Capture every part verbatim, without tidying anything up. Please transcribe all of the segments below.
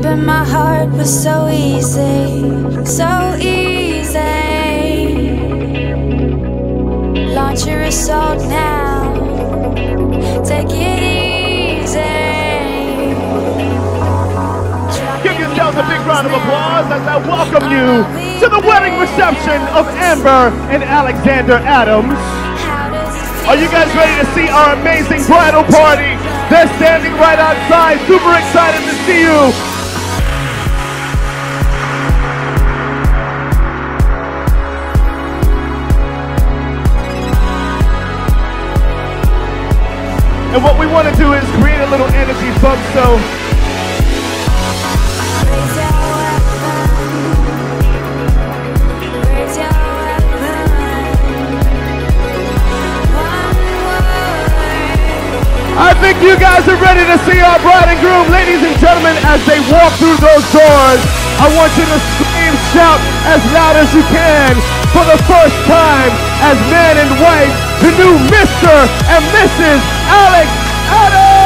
open my heart was so easy, so easy. Launch your assault now, take it easy. Give yourselves a big round of applause as I welcome you to the wedding reception of Amber and Alexander Adams. Are you guys ready to see our amazing bridal party? They're standing right outside, super excited to see you. And what we want to do is create a little energy bump, so I think you guys are ready to see our bride and groom. Ladies and gentlemen, as they walk through those doors, I want you to scream, shout as loud as you can for the first time as man and wife, the new Mister and Missus Alex Adams!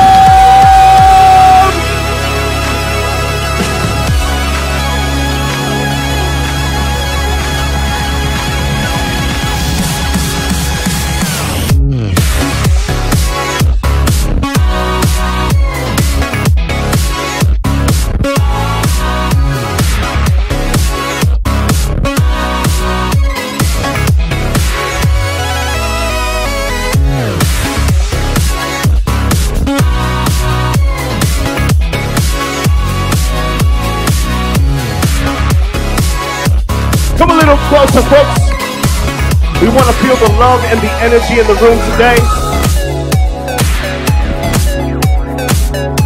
Come a little closer, folks. We want to feel the love and the energy in the room today.